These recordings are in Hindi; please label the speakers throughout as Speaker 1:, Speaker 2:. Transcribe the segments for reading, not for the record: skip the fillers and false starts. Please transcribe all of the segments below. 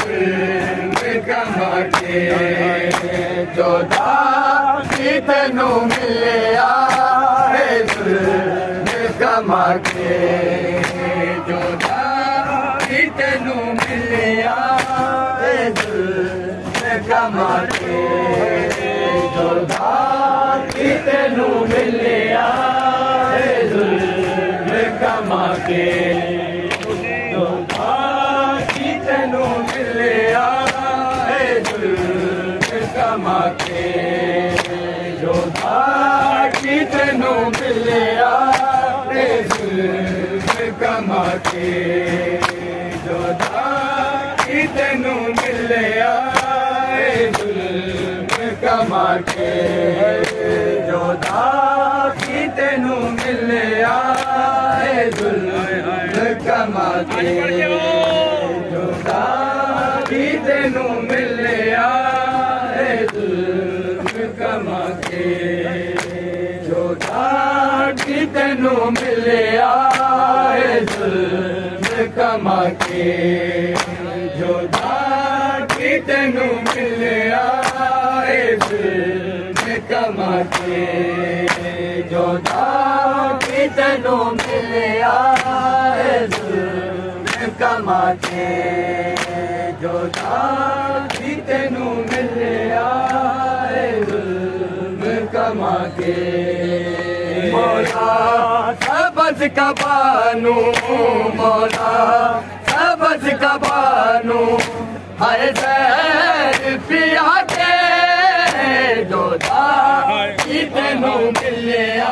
Speaker 1: जुल्म कमा के जोधा की तेनू मिलिया जुल्म कमा के जोधा की तेनू मिलिया जुल्म कमा के जोधा की तेनू मिलिया जुल्म कमा के जोधा की तेनू मिलिया जुल्म कमा के जोधा की तेनू मिलिया जुल्म कमा के जोधा की तेनू मिलिया जुल्म कमा के जोधा की तेनू मिलिया जुल्म कमा के जोधा की तेनू मिलिया जुल्म कमा के जोधा की तेनू मिलिया जुल्म कमा के जोधा की तेनू मिलिया जुल्म कमा के जोधा की तेनू मिलिया जुल्म कमा के जोधा की तेनू मिलिया जुल्म कमा के मौला सबज का बानू मौला सबज का बानू हर जहर पिया के जोधा की तेनू मिलिया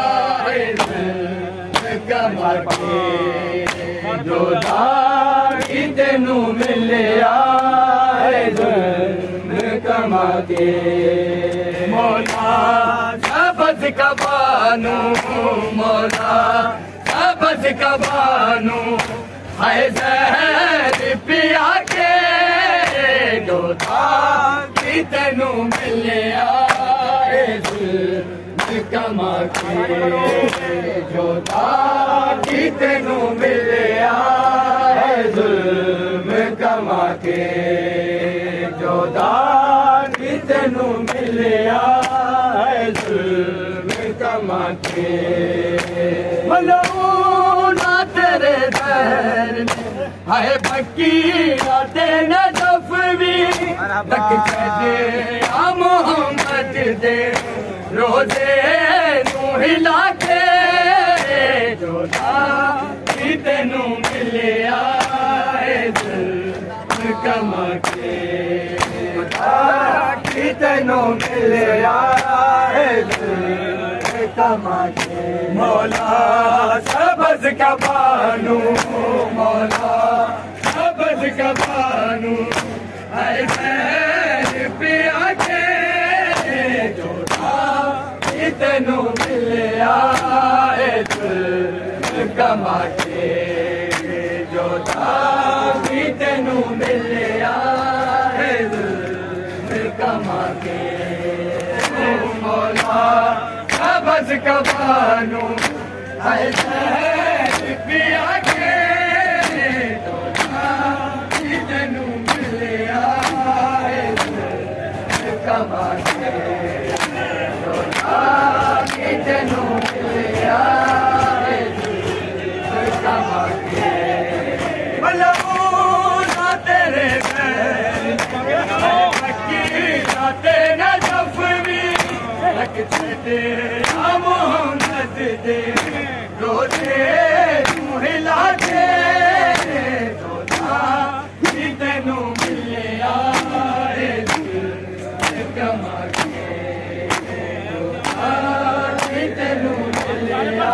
Speaker 1: जुल्म कमा के जोधा की तेनू मिलिया जुल्म कमा के मौला सबज का बानू मौला सबज का बानू है जहर पिया के जोधा की तेनू मिलिया जुल्म कमा के जोधा की तेनू मिलिया जुल्म कमा के जोधा की तेनू मिलिया जुल्म कमा के मलूना तेरे दर है फकीरा तेरे दफवी तक दे मोहम्मद दे रोजे नू हिला के जोधा की तेनू मिलिया जुल्म कमा के जोधा की तेनू मिलिया जुल्म कमा के मौला सबज का बानू मौला सबज का बानू है जहर पिया के जोधा की तेनू मिलिया जुल्म कमा के जोधा की तेनू मिलिया जुल्म कमा के मौला सबज का बानू है जहर पिया के जोधा की तेनू मिलिया जुल्म कमा के जोधा की तेनू मिलिया जुल्म कमा के मलूना तेरे फकीरा तेरा दफवी तक दे मोहम्मद दे रोजे तू हिला के जोधा की तेनू मिलिया जुल्म कमा के जोधा की तेनू मिलिया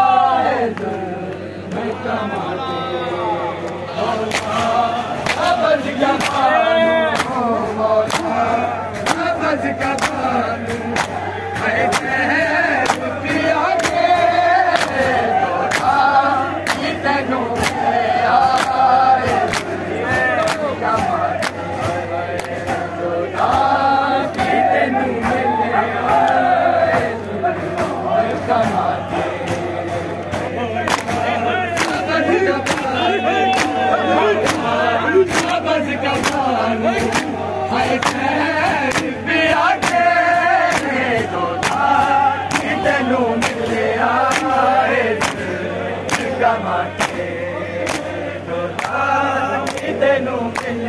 Speaker 1: जुल्म कमा के सबज का बानू मौला सबज का बानू है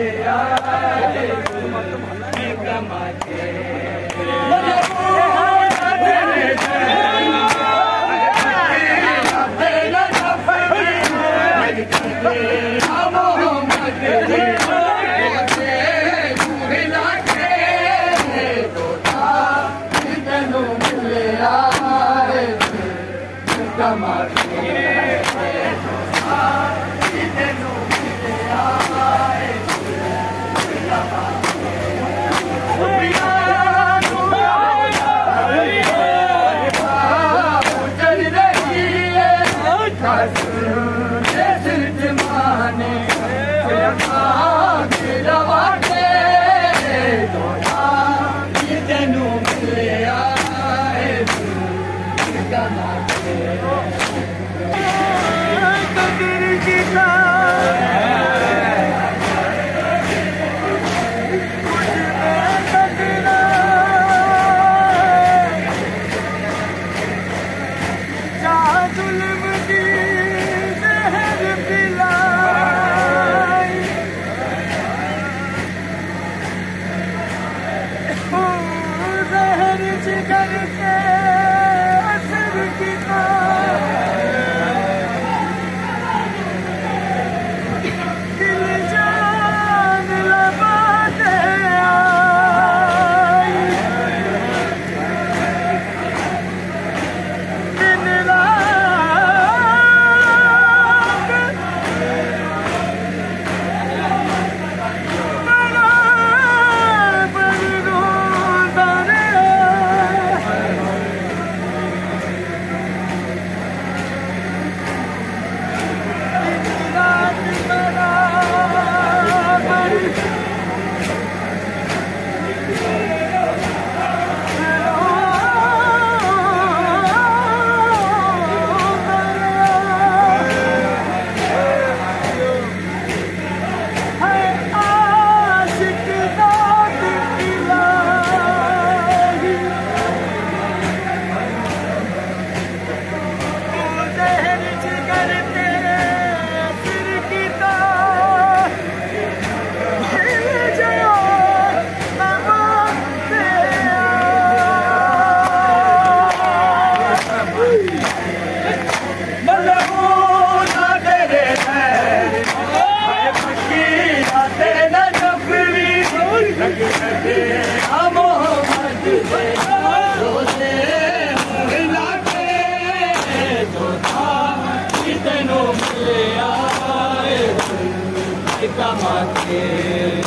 Speaker 1: Come on,